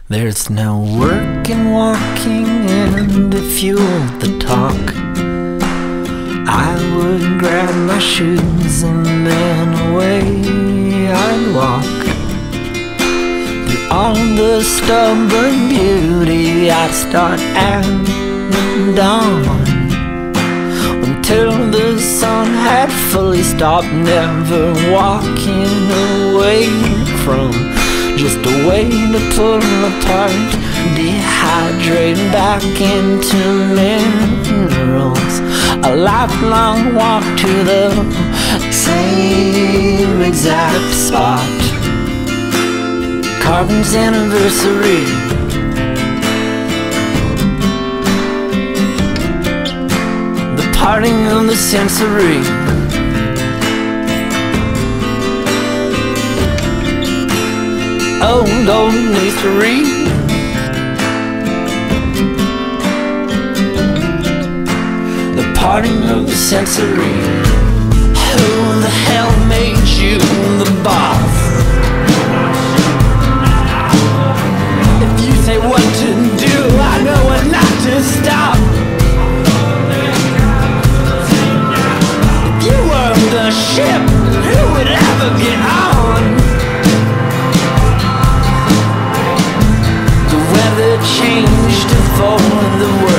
There's no work in walking and to fuel the talk. I would grab my shoes and then away I'd walk. Through all the stubborn beauty I'd start at dawn, until the sun had fully stopped, never walking away from just a way to pull apart, dehydrate back into minerals. A lifelong walk to the same exact spot. Carbon's anniversary. The parting of the sensory. Old mystery. The parting of the sensory. Who the hell made you the boss? If you say what to do, I know when not to stop. If you were the ship, who would ever get on? Changed for the world.